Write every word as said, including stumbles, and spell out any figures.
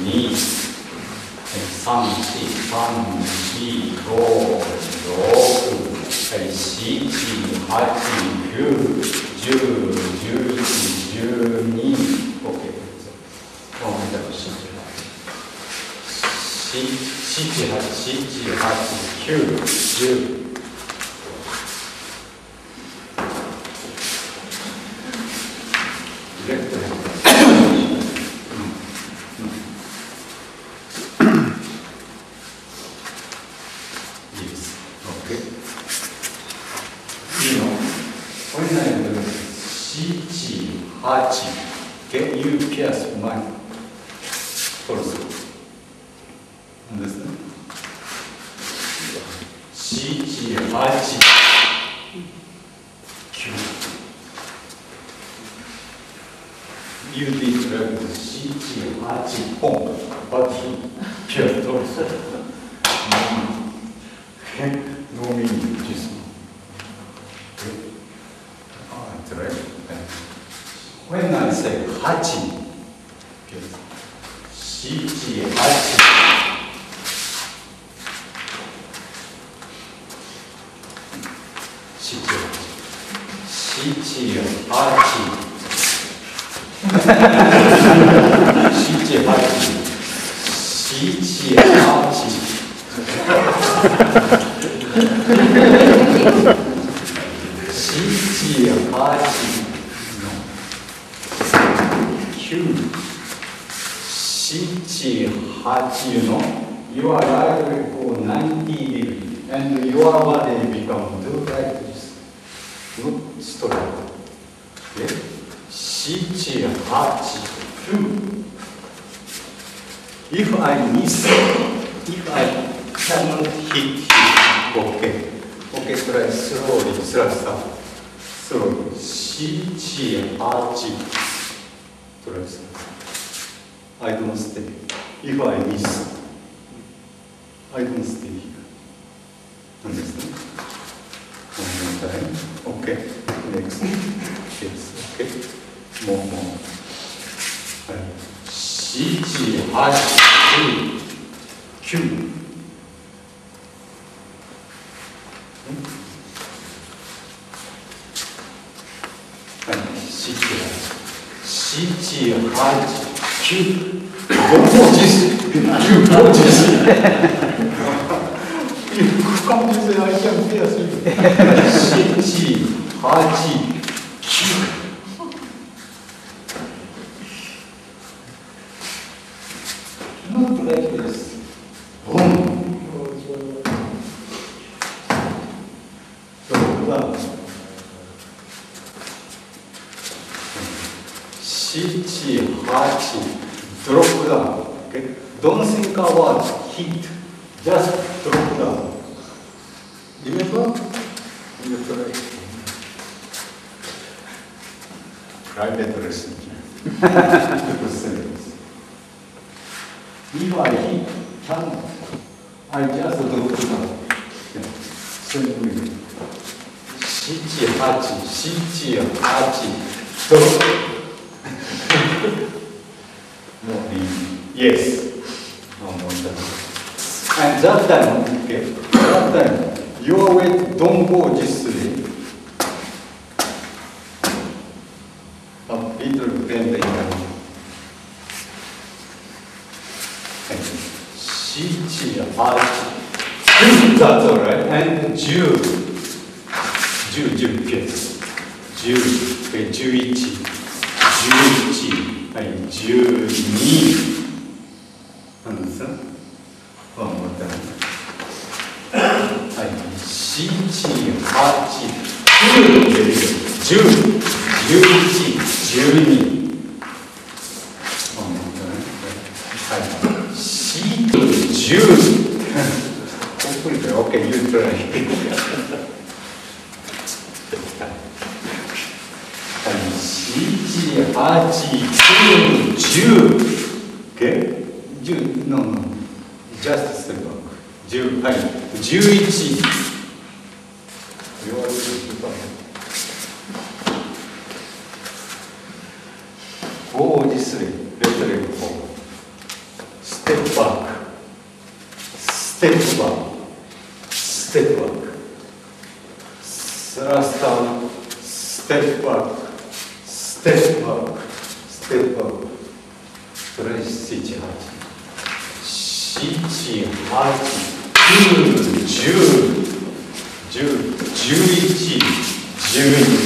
に、さん、よん、さん、よん、ご、ろく、しち、はち、きゅう、じゅう、じゅういち、じゅうに、OK。もう見たらしち、はち、きゅう、じゅう。レフトヘンド。いいです。OK。いいの？これないので、なな、はち。Can you pierce my torso？ ですね。なな、はち、きゅう。You did right. なな、はち、ポン。But he pierced torso. No meaning, just. Oh, that's right. When I say はち、なな、はち。七、八、七、八、七、八、七、八、九、七、八の your right will go ninety degrees and your body become two like this. Good straight. Okay? Six, eight, two. If I miss, if I cannot hit him, okay. Okay, try slowly, slowly, slowly. Six, eight. Try. I don't stay. If I miss, I don't stay here. Understand? One more time. Okay. Next. Yes. Okay. More, more. Six, eight, two, nine. Six, six, eight, two. Don't notice. You notice. You come to say I can hear you. Six, eight, two. Not like this. Boom. Drop down. Six, eight. Drop down. Okay. Don't think about hit. Just drop down. Remember? You try. Private lesson. If I hit, can I just drop down? Simply. Six, eight, six, eight, drop. Yes. And that time, okay, that time, your weight don't go this way. A little bend down. Six, eight. That's all right. And ten. ten, ten pieces. ten, okay, eleven, eleven, twelve. Understand? One more time. Six, eight, two, ten, eleven, twelve. One more time. Six, ten. Okay, you try. Six, eight, two, ten. Okay? ten, no, no. Just step back. ten,はい。eleven. You are go this way. Left leg forward. テップワーク、スラスタン、ステップワーク、ステップワーク、ステップワーク。それ七八、七八、九、十、十、十一、十二。